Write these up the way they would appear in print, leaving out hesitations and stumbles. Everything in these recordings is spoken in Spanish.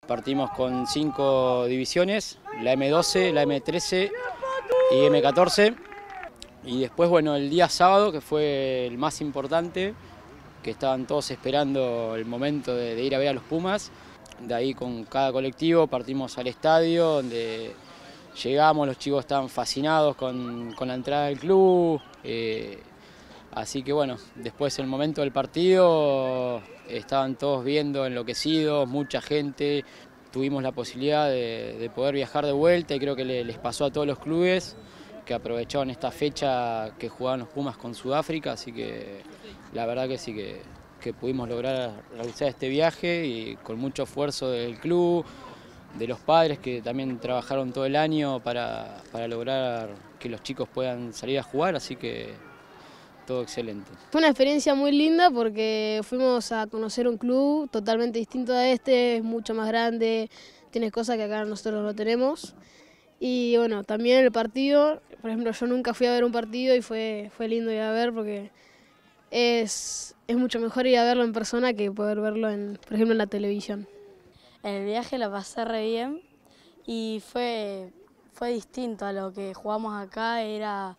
Partimos con 5 divisiones, la M12, la M13 y M14. Y después, bueno, el día sábado, que fue el más importante, que estaban todos esperando el momento de ir a ver a los Pumas. De ahí con cada colectivo partimos al estadio, donde llegamos, los chicos estaban fascinados con la entrada del club. Así que bueno, después el momento del partido estaban todos viendo, enloquecidos, mucha gente. Tuvimos la posibilidad de poder viajar de vuelta y creo que les pasó a todos los clubes que aprovecharon esta fecha que jugaban los Pumas con Sudáfrica, así que la verdad que sí que pudimos lograr realizar este viaje y con mucho esfuerzo del club, de los padres que también trabajaron todo el año para lograr que los chicos puedan salir a jugar, así que todo excelente. Fue una experiencia muy linda porque fuimos a conocer un club totalmente distinto a este, es mucho más grande, tiene cosas que acá nosotros no tenemos. Y bueno, también el partido, por ejemplo, yo nunca fui a ver un partido y fue lindo ir a ver porque es mucho mejor ir a verlo en persona que poder verlo, por ejemplo, en la televisión. En el viaje la pasé re bien y fue distinto a lo que jugamos acá, era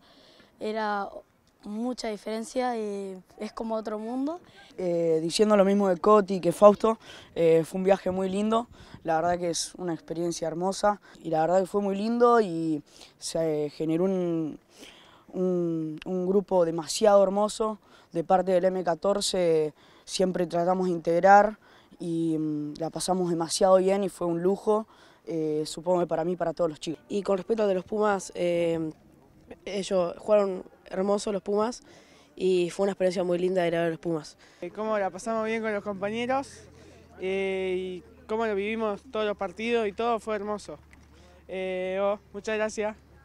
mucha diferencia y es como otro mundo. Diciendo lo mismo de Coti que Fausto, fue un viaje muy lindo, la verdad que es una experiencia hermosa y la verdad que fue muy lindo y se generó un grupo demasiado hermoso de parte del M14, siempre tratamos de integrar y la pasamos demasiado bien y fue un lujo, supongo que para mí y para todos los chicos. Y con respecto a de los Pumas, ellos jugaron hermosos los Pumas y fue una experiencia muy linda ir a ver los Pumas. Cómo la pasamos bien con los compañeros y cómo lo vivimos todos los partidos y todo fue hermoso. Muchas gracias.